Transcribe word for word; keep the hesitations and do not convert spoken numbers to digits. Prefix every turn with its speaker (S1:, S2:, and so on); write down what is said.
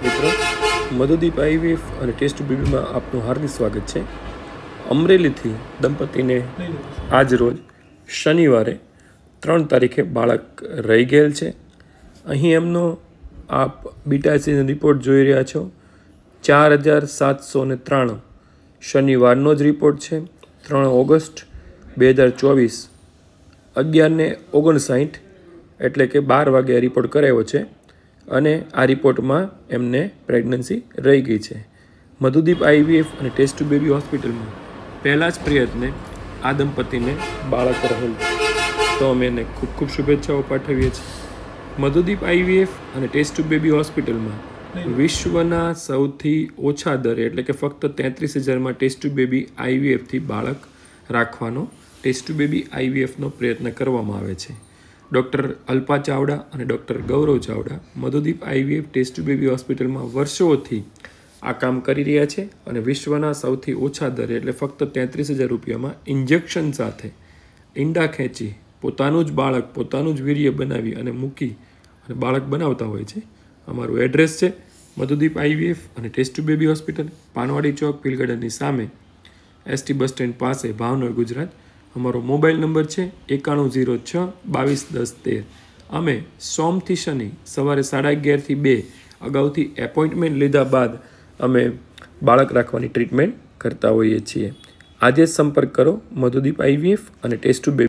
S1: મિત્રો, મધુદીપ આઈવીએફ અને ટેસ્ટ બેબીમાં આપનું હાર્દિક સ્વાગત છે. અમરેલીથી દંપતીને આજ રોજ શનિવારે ત્રણ તારીખે બાળક રહી ગયેલ છે. અહીં એમનો આપ બીટાસીનો રિપોર્ટ જોઈ રહ્યા છો. ચાર હજાર સાતસો ને ત્રાણું શનિવારનો જ રિપોર્ટ છે. ત્રણ ઓગસ્ટ બે હજાર ચોવીસ અગિયાર ને ઓગણસાઠ એટલે કે બાર વાગે રિપોર્ટ કરાવ્યો છે અને આ રિપોર્ટમાં એમને પ્રેગ્નન્સી રહી ગઈ છે. મધુદીપ આઈવીએફ અને ટેસ્ટ બેબી હોસ્પિટલમાં પહેલા જ પ્રયત્ને આ દંપતીને બાળક રહેલ, તો અમે એને ખૂબ ખૂબ શુભેચ્છાઓ પાઠવીએ છીએ. મધુદીપ આઈવીએફ અને ટેસ્ટ બેબી હોસ્પિટલમાં વિશ્વના સૌથી ઓછા દરે એટલે કે ફક્ત તેત્રીસ હજારમાં ટેસ્ટ બેબી આઈવીએફથી બાળક રાખવાનો ટેસ્ટ બેબી આઈવીએફનો પ્રયત્ન કરવામાં આવે છે. ડૉક્ટર અલ્પા ચાવડા અને doctor Gaurav Chavda Madhudeep IVF test baby હોસ્પિટલમાં વર્ષોથી આ કામ કરી રહ્યા છે અને વિશ્વના સૌથી ઓછા દરે એટલે ફક્ત તેત્રીસ હજાર રૂપિયામાં ઇન્જેક્શન સાથે ઈંડા ખેંચી પોતાનું જ બાળક પોતાનું જ વીર્ય બનાવી અને મૂકી અને બાળક બનાવતા હોય છે. અમારું એડ્રેસ છે મધુદીપ આઈવીએફ અને test baby hospital, Panwadi Chowk, Pill ગાર્ડનની સામે, એસટી બસ સ્ટેન્ડ પાસે, ભાવનગર, ગુજરાત. અમારો મોબાઈલ નંબર છે એકાણું ઝીરો છ બાવીસ દસ તેર. અમે સોમથી શનિ સવારે સાડા અગિયારથી બે અગાઉથી એપોઇન્ટમેન્ટ લીધા બાદ અમે બાળક રાખવાની ટ્રીટમેન્ટ કરતા હોઈએ છીએ. આજે જ સંપર્ક કરો મધુદીપ આઈવીએફ અને ટેસ્ટ બેબી